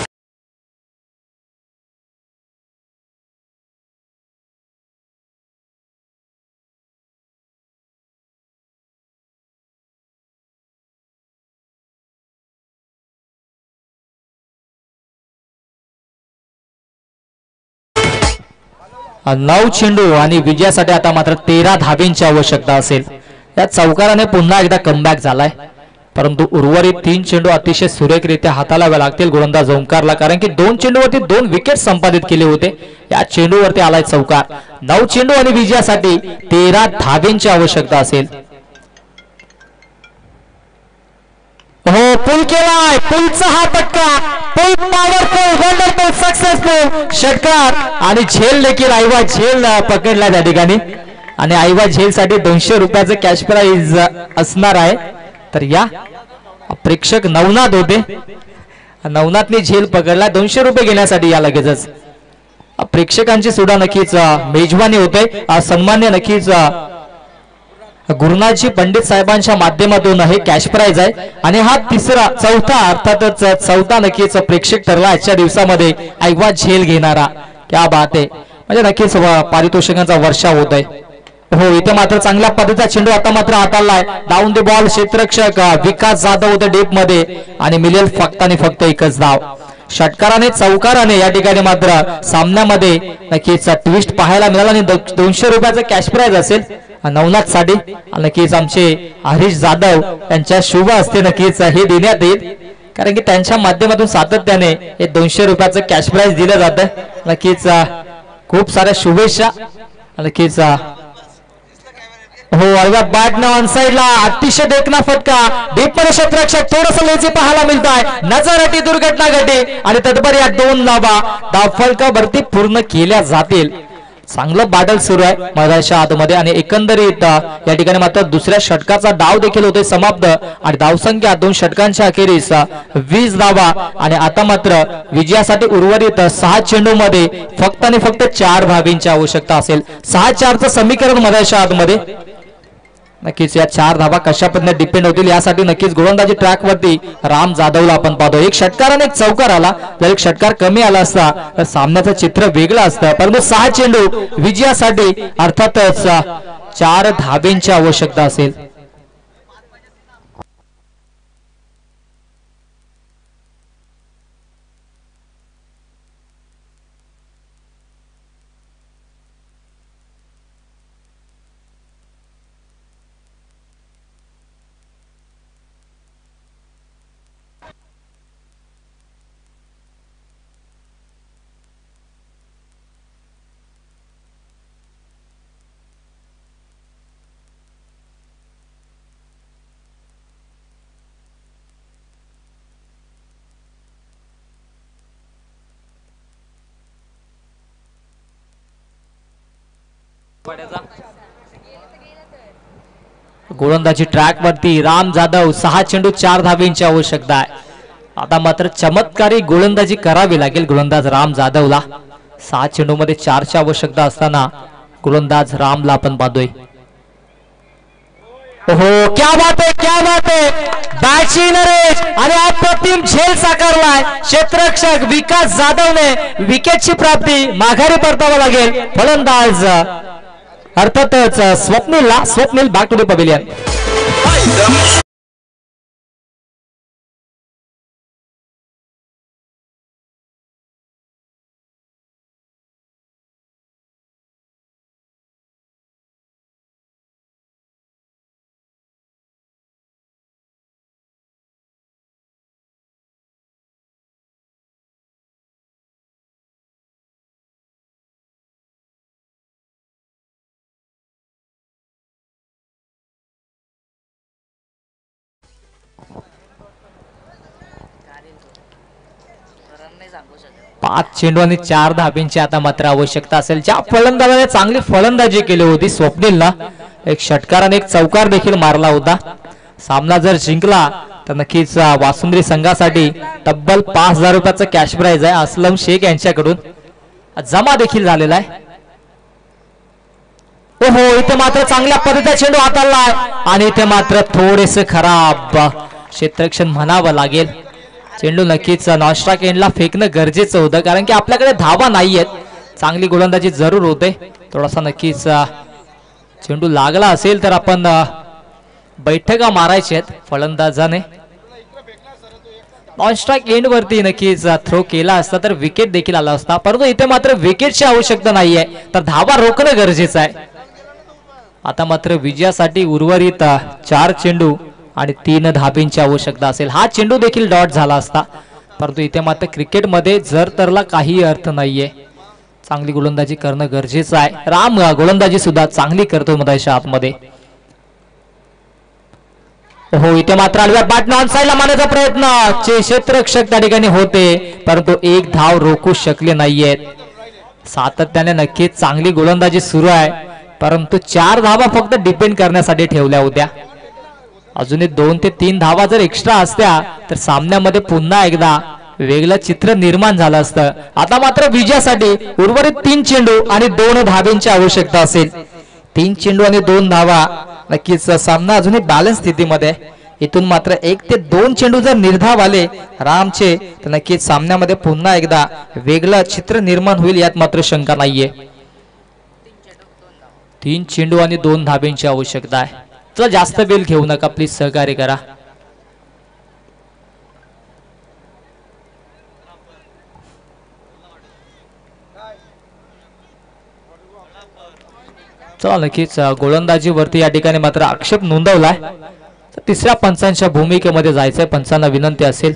नऊ चेंडू आणि विजयासाठी आता मात्र तेरा धाब्यांची आवश्यकता असेल. या चौकाराने पुन्हा एकदा कमबॅक झालाय, परंतु उर्वरित तीन चेंडू अतिशय सुरेखरित्या हाताळावे लागतील गोलंदाज ओंकारला, कारण की दोन चेंडूवरती दोन विकेट संपादित केले होते. या चेंडूवरती आलाय चौकार. नऊ चेंडू आणि विजयासाठी तेरा धाब्यांची आवश्यकता असेल. हो, पुल केलाय, पुलचा हा पटका, पुल पॉवरफुल, वंडरफुल, सक्सेसफुल षटकार आणि झेल देखील आईवा झेल पकडला त्या ठिकाणी आणि आईवा झेल साठी दोनशे रुपयाचं कॅश प्राइज असणार आहे. तर या प्रेक्षक नवनाथ होते, नवनाथने झेल पकडला दोनशे रुपये घेण्यासाठी. या लगेचच प्रेक्षकांची सुद्धा नक्कीच मेजवानी होते, सन्मान्य नक्कीच गुरुनाथजी पंडित साहेबांच्या माध्यमातून हे कॅश प्राइज आहे आणि हा तिसरा चौथा अर्थातच चौथा नक्कीच प्रेक्षक ठरला आजच्या दिवसामध्ये आईवा झेल घेणारा. क्या बात आहे, म्हणजे नक्कीच पारितोषिकांचा वर्षाव होत आहे. हो, इथे मात्र चांगल्या पद्धतीचा चेंडू आता मात्र हाताळलाय. डाऊन द बॉल, क्षेत्ररक्षक विकास जाधव होते डेप मध्ये आणि मिळेल फक्त आणि फक्त एकच धाव. षटकाराने चौकाराने या ठिकाणी मात्र सामन्यामध्ये नक्कीच ट्विस्ट पाहायला मिळाला आणि दोनशे रुपयाचं कॅश प्राइज असेल नवनाथ साठी. नक्कीच आमचे हरीश जाधव यांच्या शुभ हस्ते नक्कीच हे देण्यात येईल, कारण की त्यांच्या माध्यमातून सातत्याने हे दोनशे रुपयाचं कॅश प्राइज दिलं जातं. नक्कीच खूप साऱ्या शुभेच्छा. नक्कीच हो, बॅट न ऑन साइडला अतिशय देखना फटका, डीप मध्ये क्षेत्ररक्षक थोडस लेझी पाहायला मिळत आहे. नजरअटी दुर्घटना घडली आणि तत्पर या दोन धावा धावफलका भरती पूर्ण केल्या जातील. चांगलं बॅटल सुरू आहे मैदानाच्या आतमध्ये आणि एकंदरीत या ठिकाणी मात्र दुसऱ्या षटकाचा डाव देखील होते समाप्त आणि धावसंख्या दोन षटकांच्या अखेरीस वीस धावा आणि आता मात्र विजयासाठी उर्वरित सहा चेंडू मध्ये फक्त आणि फक्त चार धावांची आवश्यकता असेल. सहा चारचं समीकरण मैदानाच्या आतमध्ये. नक्कीच या चार धावा कशा पद्धतीने डिपेंड होतील यासाठी नक्कीच गोलंदाजी ट्रॅक वरती राम जाधवला आपण पाहतो. एक षटकार आणि एक चौकार आला, जर एक षटकार कमी आला असता तर सामन्याचं चित्र वेगळं असतं, परंतु सहा चेंडू विजयासाठी अर्थातच चार धाब्यांची आवश्यकता असेल. गोलंदाजी ट्रॅक वरती राम जाधव, सहा चेंडू चार धाब्यांची आवश्यकता आहे. आता मात्र चमत्कारी गोलंदाजी करावी लागेल गोलंदाज राम जाधवला. सहा चेंडू मध्ये चारची आवश्यकता असताना गोलंदाज रामला आपण पाहतोय. हो, क्या बात है, क्या बात है, बॅटची नरेश आणि अप्रतिम झेल साकारलाय. क्षेत्ररक्षक विकास जाधवने विकेटची प्राप्ती माघारी परतावा लागेल. फलंदाज अर्थातच स्वप्नीलला. Swapnil back to the pavilion. पाच चेंडू आणि चार धाब्यांची आता मात्र आवश्यकता असेल. ज्या फलंदाजाने चांगली फलंदाजी केली होती स्वप्नीलला, एक षटकार आणि एक चौकार देखील मारला होता. सामना जर जिंकला तर नक्कीच वासुंद्री संघासाठी तब्बल पाच हजार रुपयाचं कॅश प्राइज आहे. असलम शेख यांच्याकडून जमा देखील झालेला आहे. ओहो, इथे मात्र चांगल्या पद्धतीचा चेंडू हाताळलाय आणि इथे मात्र थोडेसे खराब क्षेत्ररक्षण म्हणावं लागेल. चेंडू नक्कीच नॉनस्ट्राइक एंडला फेकणं गरजेचं होतं, कारण की आपल्याकडे धावा नाहीयेत. चांगली गोलंदाजी जरूर होते. थोडासा नक्कीच चेंडू लागला असेल तर आपण बैठका मारायच्या आहेत फलंदाजाने. नॉन स्ट्राईक एंड वरती नक्कीच थ्रो केला असता तर विकेट देखील आला असता, परंतु इथे मात्र विकेटची आवश्यकता नाहीये, तर धावा रोखणं गरजेचं आहे. आता मात्र विजयासाठी उर्वरित चार चेंडू आणि तीन धाबींची आवश्यकता असेल. हा चेंडू देखील डॉट झाला असता, परंतु इथे मात्र क्रिकेटमध्ये जर तरला काही अर्थ नाहीये. चांगली गोलंदाजी करणं गरजेचं आहे. राम गोलंदाजी सुद्धा चांगली करतो मैदानाच्या आतमध्ये. हो इथे मात्र आडव्या बॅट ऑन साइडला मारण्याचा प्रयत्न, क्षेत्ररक्षक त्या ठिकाणी होते, परंतु एक धाव रोखू शकले नाहीयेत. सातत्याने नक्कीच चांगली गोलंदाजी सुरू आहे, परंतु चार धावा फक्त डिपेंड करण्यासाठी ठेवल्या होत्या. अजूनही दोन ते तीन धावा जर एक्स्ट्रा असत्या तर सामन्यामध्ये पुन्हा एकदा वेगळं चित्र निर्माण झालं असतं. आता मात्र विजयासाठी उर्वरित तीन चेंडू आणि दोन धाब्यांची आवश्यकता असेल. तीन चेंडू आणि दोन धावा, नक्कीच सामना अजूनही बॅलन्स स्थितीमध्ये. इथून मात्र एक ते दोन चेंडू जर निर्धाव आले रामचे तर नक्कीच सामन्यामध्ये पुन्हा एकदा वेगळं चित्र निर्माण होईल, यात मात्र शंका नाहीये. तीन चेंडू आणि दोन धाब्यांची आवश्यकता आहे. चला जास्त बेल घेऊ नका प्लीज, सहकार्य करा. चला नक्कीच गोलंदाजीवरती या ठिकाणी मात्र आक्षेप नोंदवलाय. तिसऱ्या पंचांच्या भूमिकेमध्ये जायचंय, पंचांना विनंती असेल.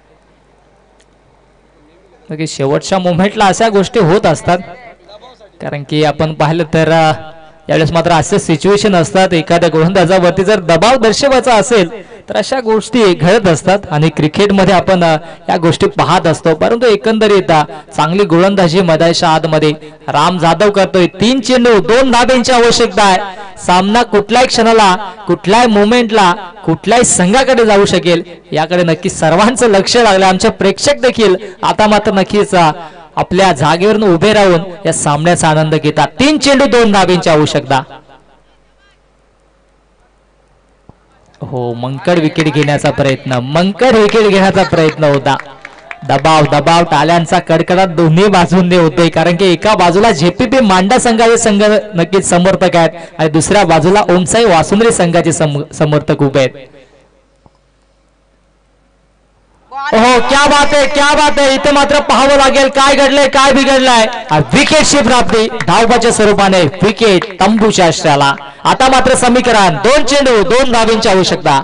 नक्कीच शेवटच्या मोमेंटला अशा गोष्टी होत असतात, कारण की आपण पाहिलं तर यावेळेस मात्र असे सिच्युएशन असतात, एखाद्या गोलंदाजावरती जर दबाव दर्शवायचा असेल तर अशा गोष्टी घडत असतात आणि क्रिकेटमध्ये आपण या गोष्टी पाहत असतो. परंतु एकंदरीत चांगली गोलंदाजी मैदानाच्या आतमध्ये राम जाधव करतोय. तीन चेंडू दोन धाब्यांची आवश्यकता आहे. सामना कुठल्याही क्षणाला, कुठल्याही मोमेंटला, कुठल्याही संघाकडे जाऊ शकेल, याकडे नक्की सर्वांचं लक्ष लागलं. आमचे प्रेक्षक देखील आता मात्र नक्कीच आपल्या जागेवरून उभे राहून या सामन्याचा आनंद घेतात. तीन चेंडू दोन धाब्यांची आवश्यकता. हो मंकड विकेट घेण्याचा प्रयत्न, मंकड विकेट घेण्याचा प्रयत्न होता. दबाव दबाव टाळ्यांचा कडकडाट दोन्ही बाजूंनी होतोय, कारण की एका बाजूला जेपीपी मांडा संघाचे संघ नक्कीच समर्थक आहेत आणि दुसऱ्या बाजूला ओमसाई वासुंद्री संघाचे समर्थक उभे आहेत. हो क्या बात आहे, क्या बात आहे. इथे मात्र पाहावं लागेल काय घडलंय, काय बिघडलंय. विकेटची प्राप्ती धावबाच्या स्वरूपाने, विकेट तंबूच्या आश्रयाला. आता मात्र समीकरण दोन चेंडू दोन धाब्यांची आवश्यकता.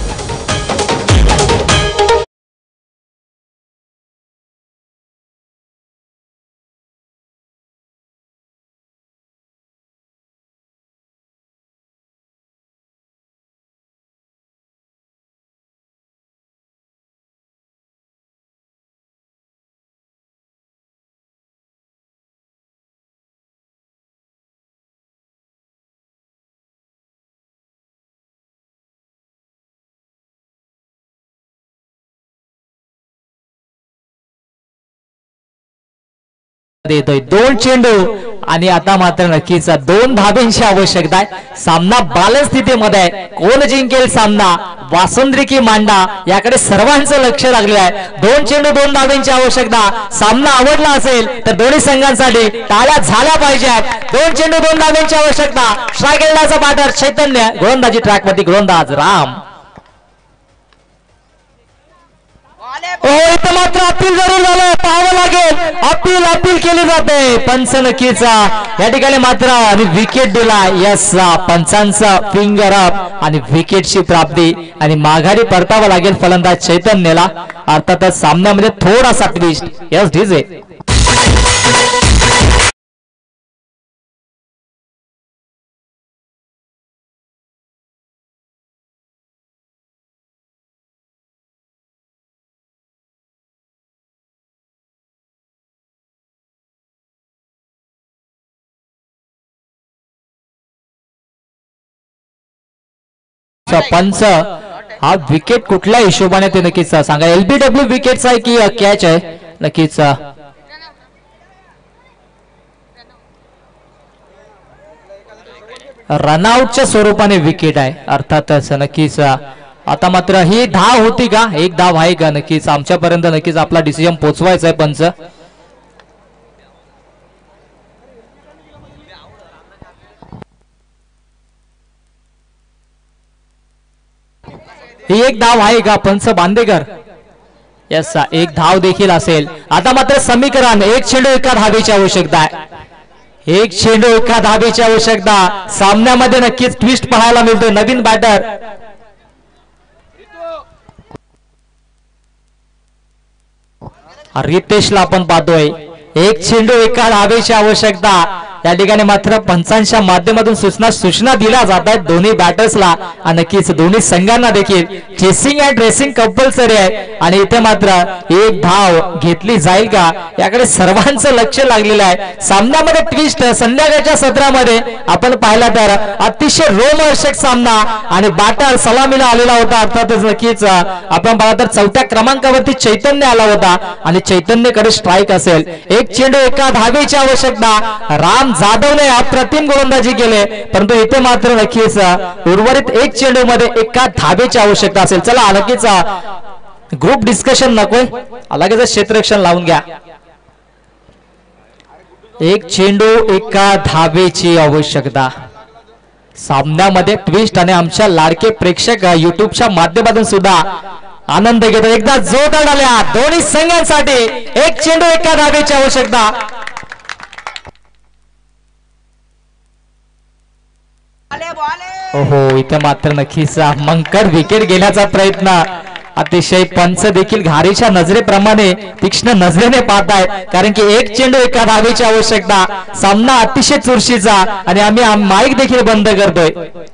देतोय दोन चेंडू आणि आता मात्र नक्कीच दोन धाब्यांची आवश्यकता आहे. सामना बॅलन्स स्थितीमध्ये आहे. कोण जिंकेल सामना, वासुंद्री की मांडा, याकडे सर्वांचं लक्ष लागले आहे. दोन चेंडू दोन धाब्यांची आवश्यकता. सामना आवडला असेल तर दोन्ही संघांसाठी टाळ्या झाल्या पाहिजेत. दोन चेंडू दोन धाब्यांची आवश्यकता. स्ट्रायक बॅटर चैतन्य, गोलंदाजी ट्रॅक वरती गोलंदाज राम. हो इथं मात्र अपील जरूर झालं, पाहावं लागेल. अपील अपील केली जाते. पंच नक्कीचा या ठिकाणी मात्र आणि विकेट दिला. यस पंचांचा फिंगर अप आणि विकेटची प्राप्ती आणि माघारी परतावं लागेल फलंदाज चैतन्यला. अर्थातच सामन्यामध्ये थोडासा ट्विस्ट. यस डीजे पंच हा विकेट कुठल्या हिशोबाने ते नक्कीच सांगा. एलबीडब्ल्यू विकेट आहे की कॅच आहे नक्कीच. रनआउटच्या स्वरूपाने विकेट आहे अर्थातच नक्कीच. आता मात्र ही धाव होती का, एक धाव आहे का, नक्कीच आमच्यापर्यंत नक्कीच आपला डिसिजन पोहोचवायचा आहे पंच. ही एक धाव आहे का पंच बांदेकर, यस एक धाव देखील असेल. आता मात्र समीकरण एक चेंडू एका धावेची आवश्यकता आहे. एक चेंडू एका धावेची आवश्यकता. सामन्यामध्ये नक्कीच ट्विस्ट पाहायला मिळतोय. नवीन बॅटर रितेशला आपण पाहतोय. एक चेंडू एका धावेची आवश्यकता. या ठिकाणी मात्र पंचांच्या माध्यमातून सूचना सूचना दिल्या जात आहेत दोन्ही बॅटर्सला आणि नक्कीच दोन्ही संघांना देखील चेसिंग अँड रेसिंग कंपल्सरी आहे. आणि इथे मात्र एक धाव घेतली जाईल का याकडे सर्वांचं लक्ष लागलेलं आहे. सामन्यामध्ये ट्विस्ट संध्याकाळच्या सत्रामध्ये आपण पाहिला तर अतिशय रोमहर्षक सामना आणि बॅटर सलामीला आलेला होता. अर्थातच नक्कीच आपण पाहिला तर चौथ्या क्रमांकावरती चैतन्य आला होता आणि चैतन्यकडे स्ट्राईक असेल. एक चेंडू एका धावेची आवश्यकता. राम जाधवने अप्रतिम गोलंदाजी केले परंतु इथे मात्र नक्कीच उर्वरित एक चेंडू मध्ये एका धावेची आवश्यकता असेल. चला नक्कीच ग्रुप डिस्कशन नकोय लगेच क्षेत्ररक्षण लावून घ्या. एक चेंडू एका धावेची आवश्यकता. सामन्यामध्ये ट्विस्ट आणि आमच्या लाडके प्रेक्षक युट्यूबच्या माध्यमातून सुद्धा आनंद घेतात. एकदा जोरदार आल्या दोन्ही संघांसाठी. एक चेंडू एका धावेची आवश्यकता. ओहो इथे मात्र नक्कीच मंकर विकेट घेण्याचा प्रयत्न. अतिशय पंच देखील घारीच्या नजरेप्रमाणे तीक्ष्ण नजरेने पाहताय कारण की एक चेंडू एका धावेची आवश्यकता. सामना अतिशय चुरशीचा आणि आम्ही माईक देखील बंद करतोय.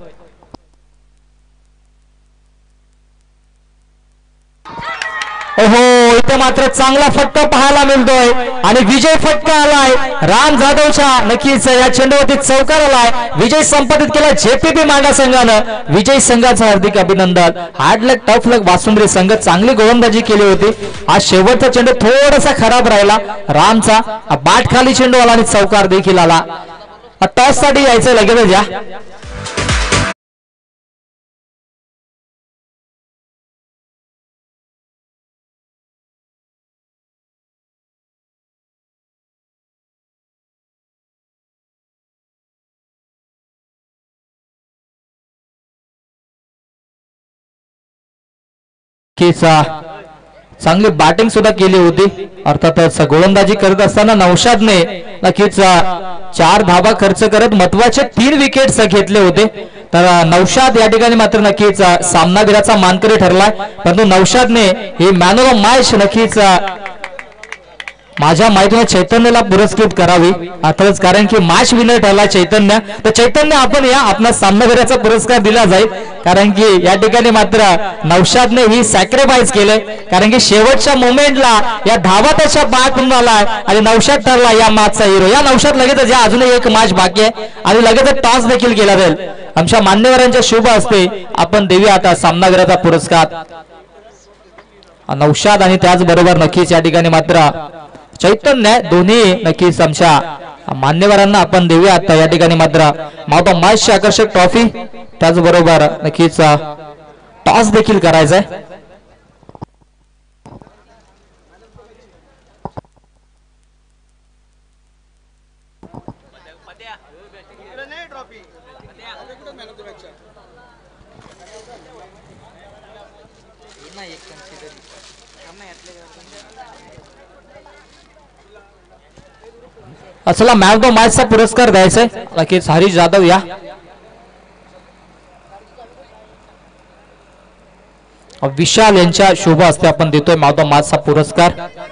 ओहो इथे मात्र चांगला फटका पाहायला मिळतोय आणि विजय फटका आलाय राम जाधवच्या. नक्कीच या चेंडूवरती चौकार आलाय. विजय संपादित केला जेपीपी मांडा संघानं. विजय संघाचं हार्दिक अभिनंदन. हार्ड लक टफ लक वासुंद्री संघ चांगली गोलंदाजी केली होती. आज शेवटचा चेंडू थोडासा खराब राहिला रामचा. बाट खाली चेंडू आला आणि चौकार देखील आला. टॉस साठी यायचं लगेच या. चांगली बॅटिंग सुद्धा केली होती. अर्थातच गोलंदाजी करत असताना नौशादने नक्कीच चार धावा खर्च करत महत्वाचे तीन विकेट्स घेतले होते. तर नौशाद या ठिकाणी मात्र नक्कीच सामनावीराचा मानकरी ठरलाय परंतु नौशादने ही मॅन ऑफ द मॅच नक्कीच माझ्या माहितीने चैतन्यला पुरस्कृत करावी. अर्थातच कारण की मॅच विनर ठरला चैतन्य. तर चैतन्य आपण या आपला सामनावीराचा पुरस्कार दिला जाईल कारण की या ठिकाणी मात्र नौशादने ही सॅक्रिफाईस केले कारण की शेवटच्या मोमेंटला या धावा त्याच्या बॅट म्हणून आलाय आणि नौशाद ठरला या मॅचचा हिरो. या नौशाद लगेच या अजूनही एक मॅच बाकी आहे आणि लगेच टॉस देखील केला जाईल. आमच्या मान्यवरांच्या शुभ हस्ते आपण देऊया आता सामनावीराचा पुरस्कार नौशाद आणि त्याचबरोबर नक्कीच या ठिकाणी मात्र चैतन्य दोन्ही नक्कीच आमच्या मान्यवरांना आपण देऊया. आता या ठिकाणी मात्र मावता मॅचची आकर्षक ट्रॉफी त्याचबरोबर नक्कीच टॉस देखील करायचा आहे. असला मॅन ऑफ द मॅचचा पुरस्कार द्यायचा आहे नक्कीच हरीश जाधव या. विशाल यांच्या शुभ हस्ते आपण देतोय मॅन ऑफ द मॅचचा पुरस्कार.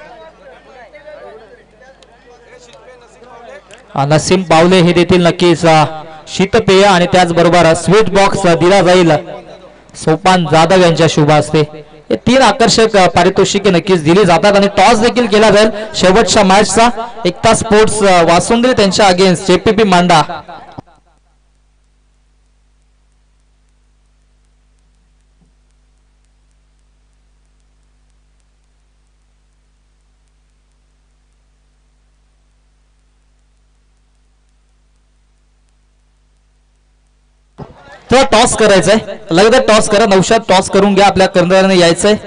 नसीम पावले हे देतील नक्कीच शीतपेय आणि त्याचबरोबर स्वीट बॉक्स दिला जाईल सोपान जाधव यांच्या शुभ हस्ते. हे तीन आकर्षक पारितोषिके नक्कीच दिली जातात आणि टॉस देखील केला जाईल शेवटच्या मॅचचा. एकता स्पोर्ट्स वासुंद्री त्यांच्या अगेन्स्ट जेपीपी मांडा. टॉस करायचंय लगेच टॉस करा. नौशाद टॉस करून घ्या. आपल्या कर्णधाराने यायचंय.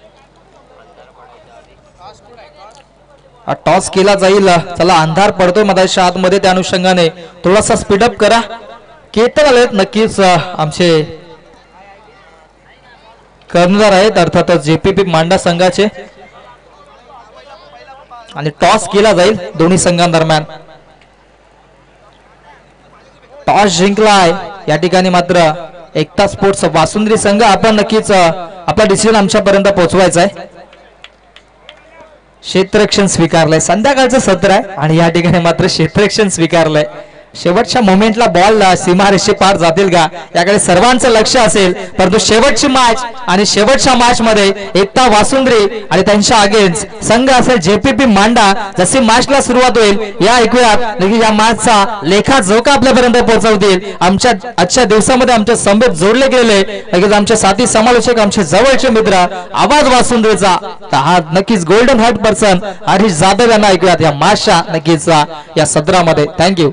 टॉस केला जाईल. चला अंधार पडतोय मधाच्या आतमध्ये त्या अनुषंगाने थोडासा स्पीडअप करा. केतन आलेत नक्कीच आमचे कर्णधार आहेत अर्थातच जेपीपी मांडा संघाचे आणि टॉस केला जाईल दोन्ही संघांदरम्यान. टॉस जिंकलाय या ठिकाणी मात्र एकता स्पोर्ट्स वासुंद्री संघ. आपण नक्कीच आपला डिसिजन आमच्यापर्यंत पोहोचवायचा आहे. क्षेत्ररक्षण स्वीकारलंय. संध्याकाळचं सत्र आहे आणि या ठिकाणी मात्र क्षेत्ररक्षण स्वीकारलंय. शेवटच्या मोमेंटला बॉल सीमारेषे पार जातील का याकडे सर्वांचं लक्ष असेल. परंतु शेवटची मॅच आणि शेवटच्या मॅच मध्ये एकता वासुंद्री आणि त्यांच्या अगेन्स्ट संघ असेल जेपीपी मांडा. जशी मॅचला सुरुवात होईल या ऐकूयात या मॅचचा लेखा जोखा आपल्यापर्यंत पोहोचवतील. आमच्या आजच्या दिवसामध्ये आमच्या संबंध जोडले गेले लगेच आमचे साथी समालोचक आमचे जवळचे मित्र आवाज वासुंद्रीचा हा नक्कीच golden heart person Harish Jadhav यांना ऐकूयात या मॅचच्या नक्कीच या सत्रामध्ये. थँक्यू.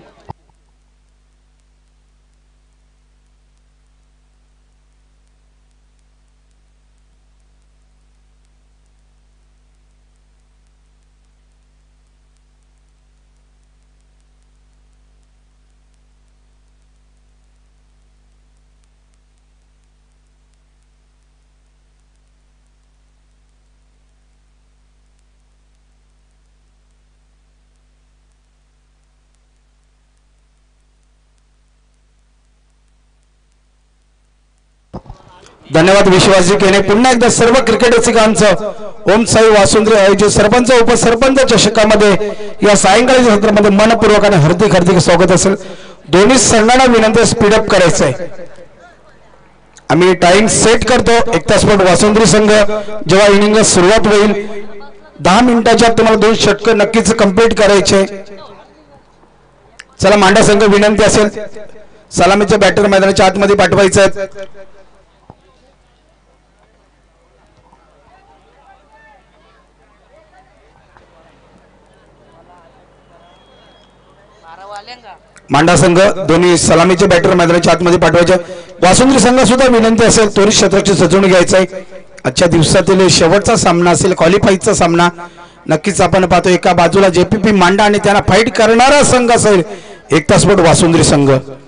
धन्यवाद विश्वासजी केने. पुन्हा एकदा सर्व क्रिकेट रसिकांचं ओम साई वासुंद्री आयोजित सरपंच उपसरपंच चषकामध्ये या सायंकाळच्या सत्रामध्ये मनपूर्वक आणि हार्दिक हार्दिक स्वागत असेल. दोन्ही संघांना विनंती स्पीडअप करायचं आहे. आम्ही टाइम सेट करतो. एकता स्पोर्ट वासुंद्री संघ जेव्हा इनिंगला सुरुवात होईल दहा मिनिटाच्या तुम्हाला दोन षटकं नक्कीच कंप्लीट करायचे. चला मांडा संघ विनंती असेल सलामीच्या बॅटर मैदानाच्या आतमध्ये पाठवायचं आहे. मांडा संघ दोन्ही सलामीचे बॅटर मैदानाच्या आतमध्ये पाठवायचे. वासुंद्री संघ सुद्धा विनंती असेल त्वरित क्षेत्राची सजवणूक घ्यायचं आहे. आजच्या दिवसातील शेवटचा सामना असेल क्वालिफाईचा सामना. नक्कीच आपण पाहतो एका बाजूला जेपीपी मांडा आणि त्यांना फाईट करणारा संघ असेल एकता स्पोर्ट वासुंद्री संघ.